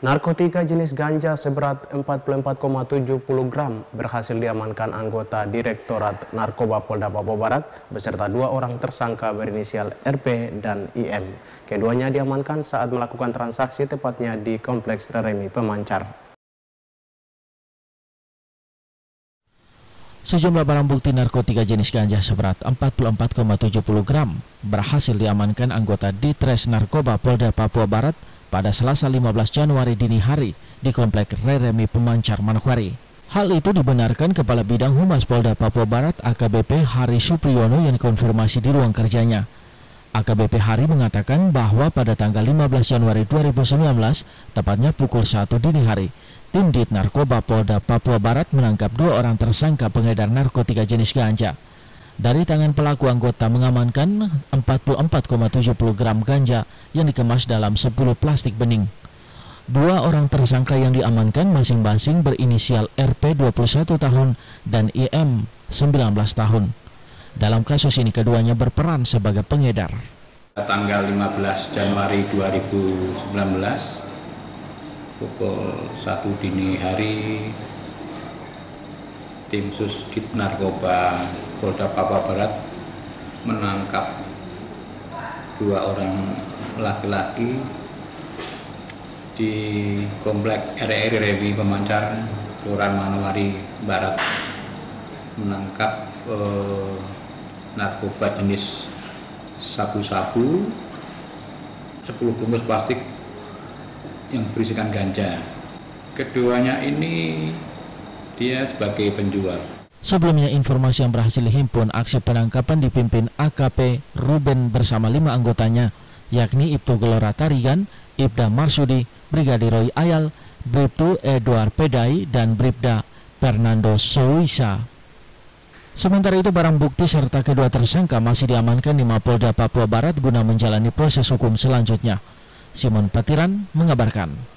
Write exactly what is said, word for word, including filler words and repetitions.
Narkotika jenis ganja seberat empat puluh empat koma tujuh puluh gram berhasil diamankan anggota Direktorat Narkoba Polda Papua Barat beserta dua orang tersangka berinisial R P dan I M. Keduanya diamankan saat melakukan transaksi tepatnya di Kompleks Reremi Pemancar. Sejumlah barang bukti narkotika jenis ganja seberat empat puluh empat koma tujuh puluh gram berhasil diamankan anggota Ditres Narkoba Polda Papua Barat pada Selasa lima belas Januari dini hari di Komplek Reremi Pemancar, Manokwari. Hal itu dibenarkan Kepala Bidang Humas Polda Papua Barat A K B P Hari Supriyono yang dikonfirmasi di ruang kerjanya. A K B P Hari mengatakan bahwa pada tanggal lima belas Januari dua ribu sembilan belas, tepatnya pukul satu dini hari, tim Dit Narkoba Polda Papua Barat menangkap dua orang tersangka pengedar narkotika jenis ganja. Dari tangan pelaku, anggota mengamankan empat puluh empat koma tujuh puluh gram ganja yang dikemas dalam sepuluh plastik bening. Dua orang tersangka yang diamankan masing-masing berinisial R P dua puluh satu tahun dan I M sembilan belas tahun. Dalam kasus ini keduanya berperan sebagai pengedar. Tanggal lima belas Januari dua ribu sembilan belas pukul satu dini hari, tim Susdit Narkoba Polda Papua Barat menangkap dua orang laki-laki di Komplek R R Reremi Pemancar, Kelurahan Manokwari Barat, menangkap eh, narkoba jenis sabu-sabu, sepuluh bungkus plastik yang berisikan ganja. Keduanya ini dia sebagai penjual. Sebelumnya, informasi yang berhasil dihimpun, aksi penangkapan dipimpin A K P Ruben bersama lima anggotanya, yakni Ibtu Gelora Tarigan, Ibda Marsudi, Brigadir Roy Ayal, Bribtu Edward Pedai, dan Bribda Fernando Souisa. Sementara itu, barang bukti serta kedua tersangka masih diamankan di Mapolda Papua Barat guna menjalani proses hukum selanjutnya. Simon Patiran mengabarkan.